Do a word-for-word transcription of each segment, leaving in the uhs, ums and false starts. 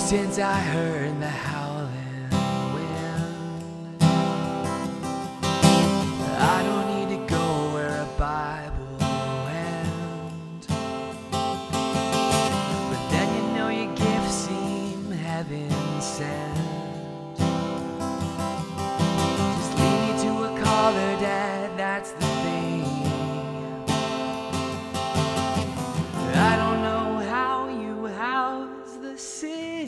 since I heard the howling wind. I don't need to go where a Bible ends, but then you know your gifts seem heaven sent. Just lead me to a caller, Dad, that's the thing. I don't know how you house the sin,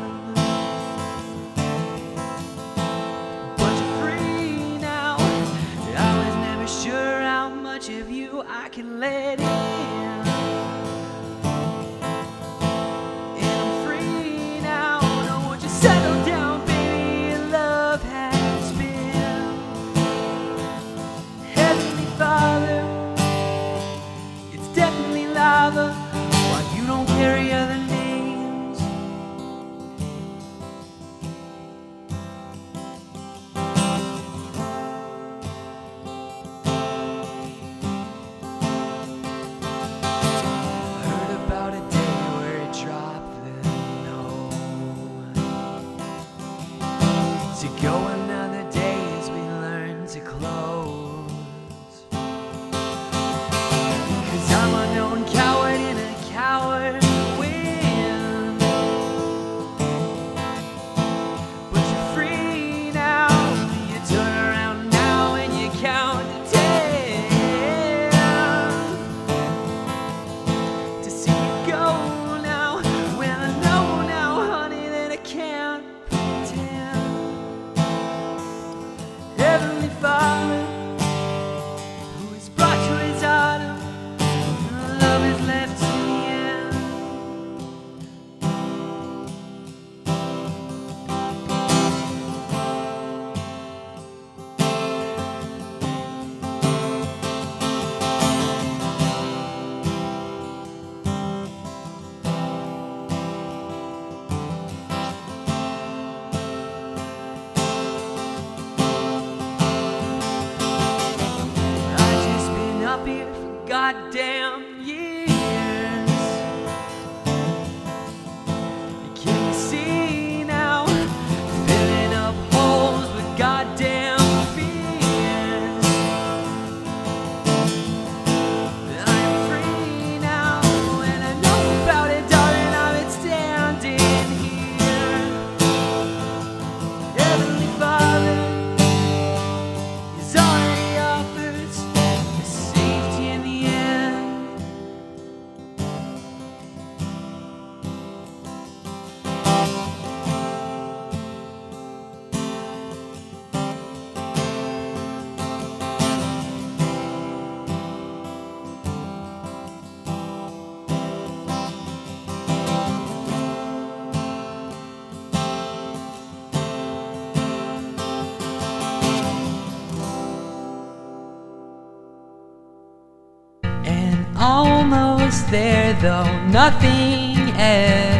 but you're free now. I was never sure how much of you I can let in. And I'm free now. Now won't you settle down, baby? Your love has been. Heavenly Father, it's definitely lava. Why you don't carry other names? Heard about a day where it dropped the note to go another day as we learn to close. 'Cause I'm a known coward in a coward win. But you're free now. You turn around now and you count to ten to see you go now. Well, I know now, honey, that I can't pretend. Heavenly Father, who has brought you his autumn, love is left to the end. I've just been up here for goddamn years. Can you see now? Filling up holes with goddamn fears. I'm free now, and I know about it, darling. I've been standing here. Heavenly Father is already offers the safety in the end. And almost there, though nothing else.